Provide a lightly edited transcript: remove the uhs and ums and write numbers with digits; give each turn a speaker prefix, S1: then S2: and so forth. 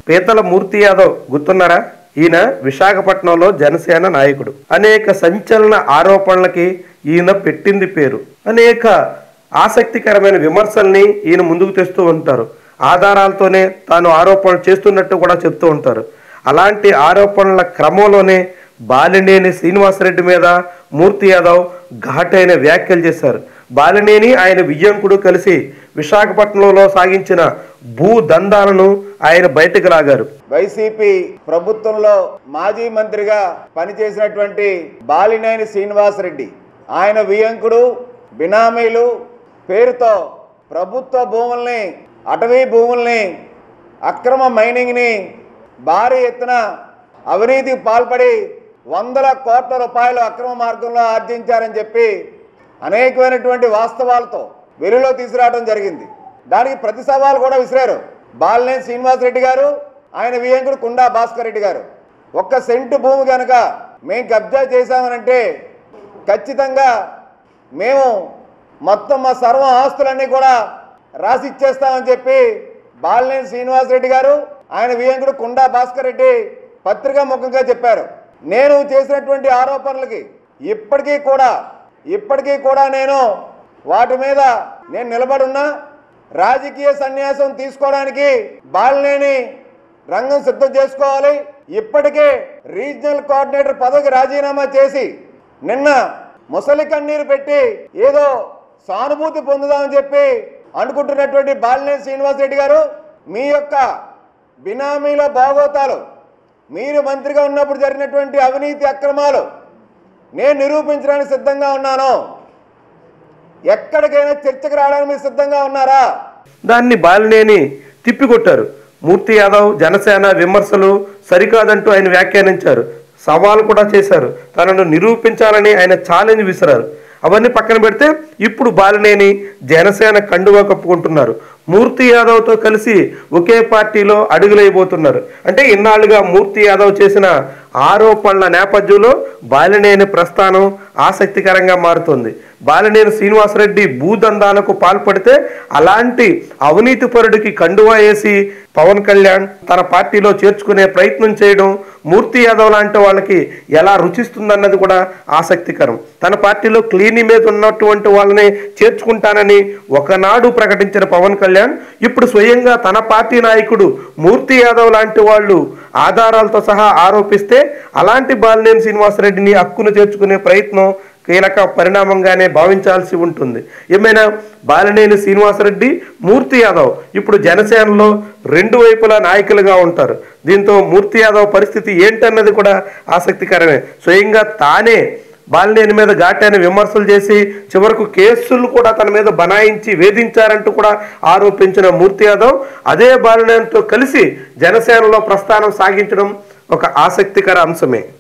S1: పీతల మూర్తి యాదవ్ గుర్తున్నారా? ఈయన విశాఖపట్నంలో జనసేన నాయకుడు. అనేక సంచలన ఆరోపణలకి ఈయన పెట్టింది పేరు. అనేక ఆసక్తికరమైన విమర్శల్ని ఈయన ముందుకు తెస్తూ ఉంటారు. ఆధారాలతోనే తాను ఆరోపణలు చేస్తున్నట్టు కూడా చెప్తూ ఉంటారు. అలాంటి ఆరోపణల క్రమంలోనే బాలినేని శ్రీనివాసరెడ్డి మీద మూర్తి యాదవ్ ఘాటైన వ్యాఖ్యలు చేశారు. బాలినేని ఆయన వియ్యంకుడు కలిసి విశాఖపట్నంలో సాగించిన భూ దందాలను ఆయన బయటకు లాగారు.
S2: వైసీపీ ప్రభుత్వంలో మాజీ మంత్రిగా పనిచేసినటువంటి బాలినేని శ్రీనివాసరెడ్డి ఆయన వియ్యంకుడు బినామీలు పేరుతో ప్రభుత్వ భూముల్ని, అటవీ భూముల్ని, అక్రమ మైనింగ్ని భారీ ఎత్తున అవినీతికి పాల్పడి వందల కోట్ల రూపాయలు అక్రమ మార్గంలో ఆర్జించారని చెప్పి అనేకమైనటువంటి వాస్తవాలతో వెలుగులో తీసుకురావడం జరిగింది. దానికి ప్రతి సవాలు కూడా విసిరారు బాలినేని శ్రీనివాసరెడ్డి గారు, ఆయన వియ్యంకుడు కుండా భాస్కర్ రెడ్డి గారు. 1 సెంటు భూమి కనుక మేము కబ్జా చేశామనంటే ఖచ్చితంగా మేము మొత్తం మా సర్వ ఆస్తులన్నీ కూడా రాసి ఇచ్చేస్తామని చెప్పి బాలినేని శ్రీనివాసరెడ్డి గారు, ఆయన వియ్యంకుడు కుండా భాస్కర్ రెడ్డి పత్రికా ముఖంగా చెప్పారు. నేను చేసినటువంటి ఆరోపణలకి ఇప్పటికీ కూడా నేను వాటి మీద నేను నిలబడున్నా. రాజకీయ సన్యాసం తీసుకోవడానికి బాలినేని రంగం సిద్ధం చేసుకోవాలి. ఇప్పటికే రీజనల్ కోఆర్డినేటర్ పదవికి రాజీనామా చేసి నిన్న ముసలి కన్నీరు పెట్టి ఏదో సానుభూతి పొందుదామని చెప్పి అనుకుంటున్నటువంటి బాలినేని శ్రీనివాసరెడ్డి గారు, మీ యొక్క బినామీల భాగోతాలు, మీరు మంత్రిగా ఉన్నప్పుడు జరిగినటువంటి అవినీతి అక్రమాలు నేను నిరూపించడానికి సిద్ధంగా ఉన్నాను. ఎక్కడికైనా చర్చకు రావడానికి మీరు సిద్ధంగా ఉన్నారా?
S1: దాన్ని బాలినేని తిప్పికొట్టారు. మూర్తి యాదవ్ జనసేన విమర్శలు సరికాదంటూ ఆయన వ్యాఖ్యానించారు. సవాల్ కూడా చేశారు. తనను నిరూపించాలని ఆయన ఛాలెంజ్ విసిరారు. అవన్నీ పక్కన పెడితే ఇప్పుడు బాలినేని జనసేన కండువా కప్పుకుంటున్నారు. మూర్తి యాదవ్తో కలిసి ఒకే పార్టీలో అడుగులేయబోతున్నారు. అంటే ఇన్నాళ్ళుగా మూర్తి యాదవ్ చేసిన ఆరోపణల నేపథ్యంలో బాలినేని ప్రస్థానం ఆసక్తికరంగా మారుతుంది. బాలినేని శ్రీనివాసరెడ్డి భూదందాలకు పాల్పడితే అలాంటి అవినీతి పరుడికి కండువా వేసి పవన్ కళ్యాణ్ తన పార్టీలో చేర్చుకునే ప్రయత్నం చేయడం మూర్తి యాదవ్ లాంటి వాళ్ళకి ఎలా రుచిస్తుందన్నది కూడా ఆసక్తికరం. తన పార్టీలో క్లీన్ ఇమేజ్ ఉన్నటువంటి వాళ్ళని చేర్చుకుంటానని ఒకనాడు ప్రకటించిన పవన్ కళ్యాణ్ ఇప్పుడు స్వయంగా తన పార్టీ నాయకుడు మూర్తి యాదవ్ లాంటి వాళ్ళు ఆధారాలతో సహా ఆరోపిస్తే అలాంటి బాలినేని శ్రీనివాసరెడ్డిని హక్కును చేర్చుకునే ప్రయత్నం కీలక పరిణామంగానే భావించాల్సి ఉంటుంది. ఏమైనా బాలినేని శ్రీనివాసరెడ్డి, మూర్తి యాదవ్ ఇప్పుడు జనసేనలో 2 వైపులా నాయకులుగా ఉంటారు. దీంతో మూర్తి యాదవ్ పరిస్థితి ఏంటన్నది కూడా ఆసక్తికరమే. స్వయంగా తానే బాలినేని మీద ఘాటైన విమర్శలు చేసి చివరకు కేసులు కూడా తన మీద బనాయించి వేధించారంటూ కూడా ఆరోపించిన మూర్తి యాదవ్ అదే బాలినేనితో కలిసి జనసేనలో ప్రస్థానం సాగించడం ఒక ఆసక్తికర అంశమే.